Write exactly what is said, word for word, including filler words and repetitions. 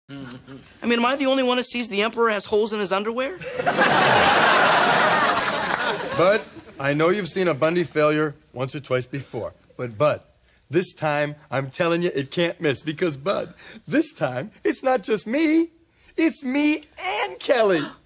I mean, am I the only one who sees the Emperor has holes in his underwear? Bud, I know you've seen a Bundy failure once or twice before. But, Bud, this time, I'm telling you, it can't miss. Because, Bud, this time, it's not just me. It's me and Kelly.